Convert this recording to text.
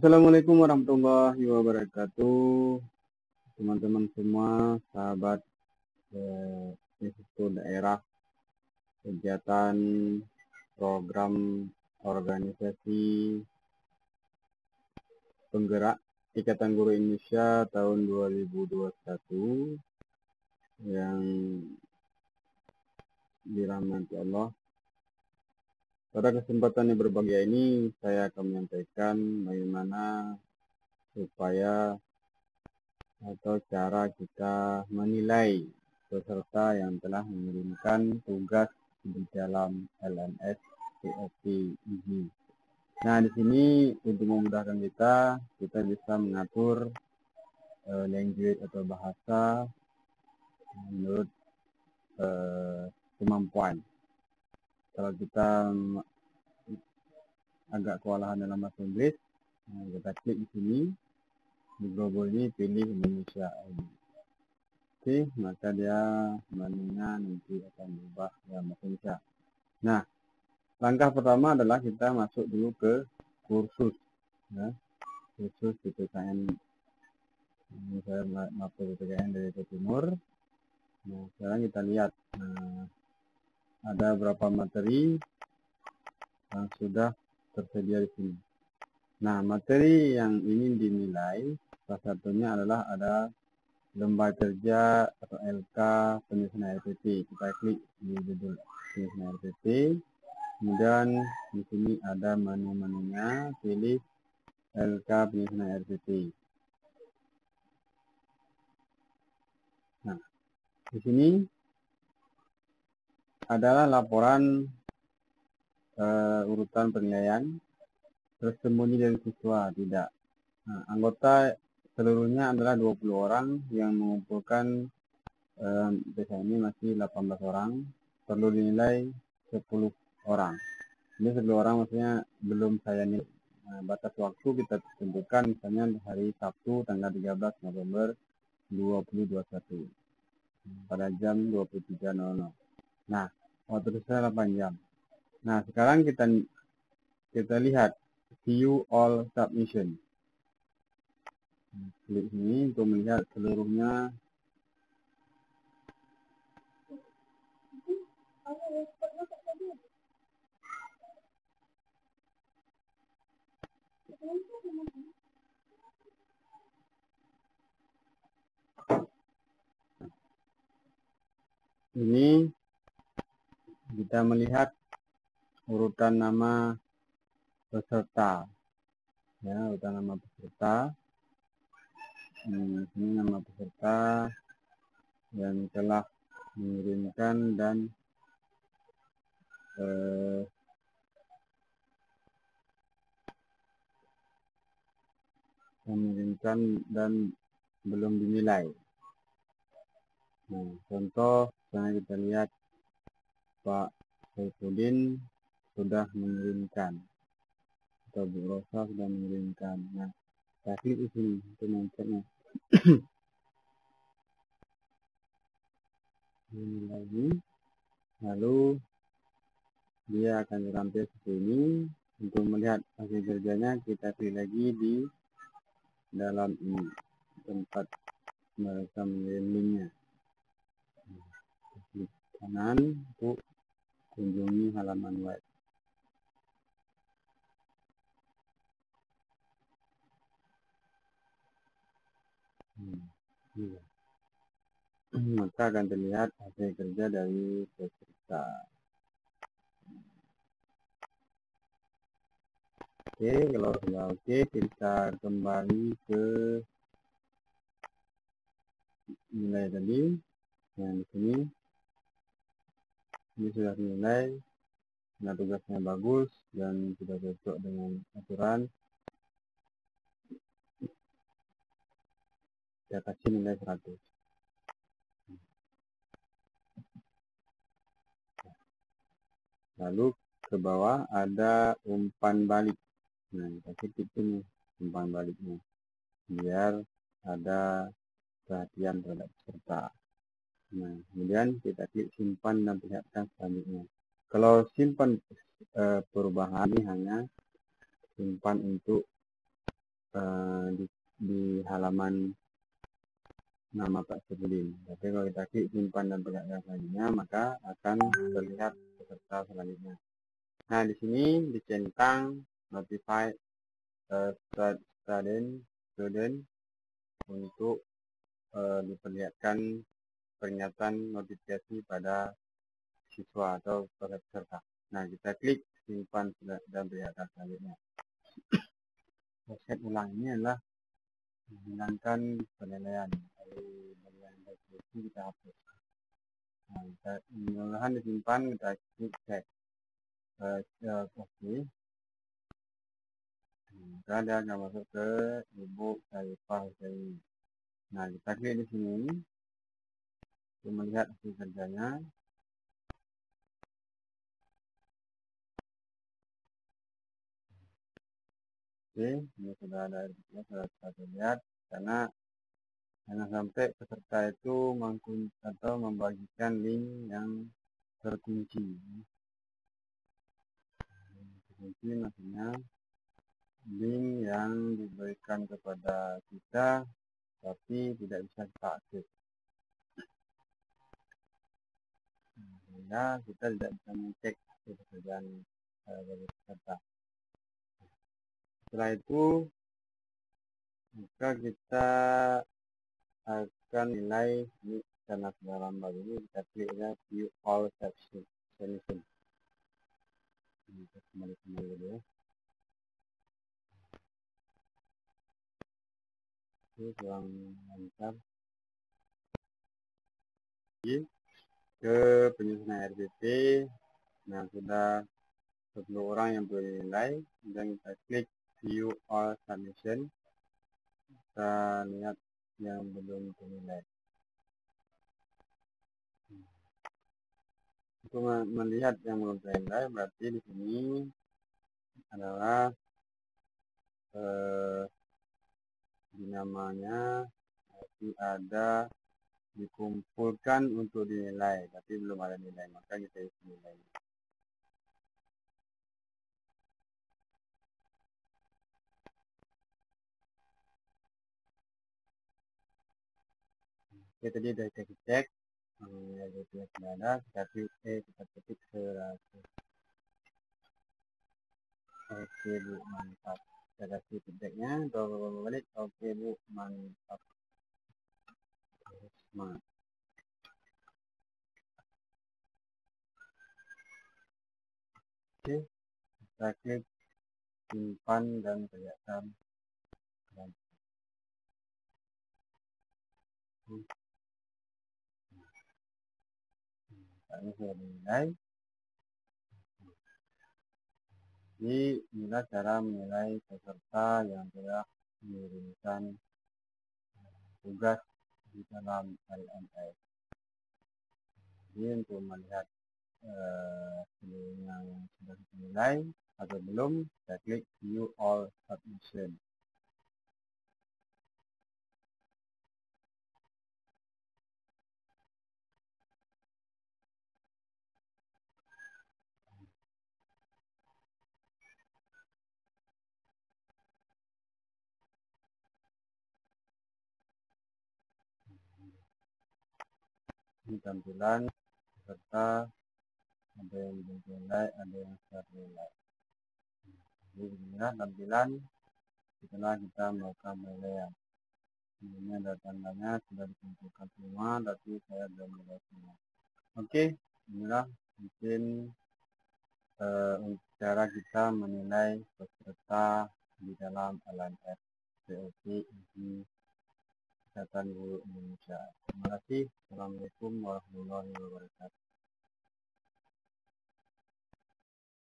Assalamualaikum warahmatullahi wabarakatuh, teman-teman semua, sahabat Institut Daerah Kegiatan Program Organisasi Penggerak Ikatan Guru Indonesia tahun 2021 yang dirahmati Allah. Pada kesempatan yang berbahagia ini, saya akan menyampaikan bagaimana supaya atau cara kita menilai peserta yang telah mengirimkan tugas di dalam LMS PFP ini. Nah, di sini untuk memudahkan kita bisa mengatur language atau bahasa menurut kemampuan. Kalau kita agak kewalahan dalam bahasa Inggris, kita klik di sini, di global ini pilih Indonesia. Oke, maka dia menunya nanti akan berubah dalam bahasa Indonesia. Nah, langkah pertama adalah kita masuk dulu ke kursus, ya. Kursus PPKN. Ini saya masuk PPKN dari Jawa Timur. Nah, sekarang kita lihat, ada beberapa materi yang sudah tersedia di sini. Nah, materi yang ingin dinilai salah satunya adalah ada lembaga kerja atau LK penyusunan RPP. Kita klik di judul penyusunan RPP. Kemudian di sini ada menu-menunya, pilih LK penyusunan RPP. Nah, di sini adalah laporan urutan penilaian tersembunyi dari siswa, tidak. Nah, anggota seluruhnya adalah 20 orang yang mengumpulkan biasanya ini masih 18 orang, perlu dinilai 10 orang. Ini 10 orang maksudnya belum saya nilai. Nah, batas waktu kita tentukan misalnya hari Sabtu tanggal 13 November 2021 pada jam 23.00. Nah, waktu itu 8 jam. Nah, sekarang kita lihat view all submission. Klik sini untuk melihat seluruhnya. Ini kita melihat urutan nama peserta, ya, urutan nama peserta. Ini nama peserta yang telah mengirimkan dan belum dinilai. Nah, contoh misalnya kita lihat Pak Saifuddin sudah mengirimkan atau Bu Rosa sudah mengirimkan. Nah, saya klik di sini untuk mengeceknya. Ini lagi, lalu dia akan terampil seperti ini. Untuk melihat hasil kerjanya kita pilih lagi di dalam ini tempat mereka mengirim linknya. Klik kanan untuk kunjungi halaman web. Maka akan terlihat hasil kerja dari peserta. Oke, kalau sudah oke, kita kembali ke nilai tadi. Yang di sini, ini sudah dinilai. Nah, tugasnya bagus dan sudah cocok dengan aturan. Saya kasih nilai 100. Lalu ke bawah ada umpan balik. Nah, kita klik ini umpan baliknya biar ada perhatian terhadap peserta. Nah, kemudian kita klik simpan dan perlihatkan selanjutnya. Kalau simpan perubahan ini hanya simpan untuk di halaman nama Pak Syafruddin. Tapi kalau kita klik simpan dan perlihatkan selanjutnya, maka akan terlihat peserta selanjutnya. Nah, di sini dicentang notify student untuk diperlihatkan peringatan notifikasi pada siswa atau peserta. Nah, kita klik simpan dan perlihatkan selanjutnya. Proses ulang ini adalah menghilangkan penilaian dari bagian deskripsi, kita hapus. Nah, pengulangan disimpan, kita klik cek oke. Maka dia akan masuk ke Ibu Saifah Husaini. Nah, kita klik di sini untuk melihat hasil kerjanya. Oke, ini sudah ada sudah kita lihat, karena jangan sampai peserta itu atau membagikan link yang terkunci. Terkunci maksudnya link yang diberikan kepada kita tapi tidak bisa kita akses, sehingga kita tidak bisa mengecek hasil pekerjaan dari peserta. Setelah itu maka kita akan nilai ini, karena sudah lambat ini kita kliknya view all submission. Kita kembali dulu ya. Oke, kurang lancar. Ke penyusunan RPP. Nah, sudah 10 orang yang boleh nilai, dan kita klik view all submission. Kita lihat yang belum ternilai. Untuk melihat yang belum ternilai, berarti di sini adalah di namanya masih ada dikumpulkan untuk dinilai, tapi belum ada nilai, maka kita isi nilai. Oke, tadi sudah kita cek, ya sudah ada, kita ketik 100. Oke Bu, mantap. Saya kasih feedbacknya, beberapa balik. Oke Bu, mantap. Semangat. Oke, kita klik simpan dan kelihatan. Ini sudah dinilai. Jadi inilah cara menilai peserta yang telah mengirimkan tugas di dalam LMS. Jadi untuk melihat seluruhnya yang sudah dinilai atau belum, kita klik view all submission. Ini tampilan peserta, ada yang belum nilai, ada yang sudah nilai. Jadi inilah tampilan setelah kita melakukan penilaian. Ini ada tandanya sudah dikumpulkan semua, tapi saya belum nilai semua. Oke, inilah mungkin cara kita menilai peserta di dalam LMS POC Uji Kesehatan Guru Indonesia. Terima kasih. Assalamualaikum warahmatullahi wabarakatuh.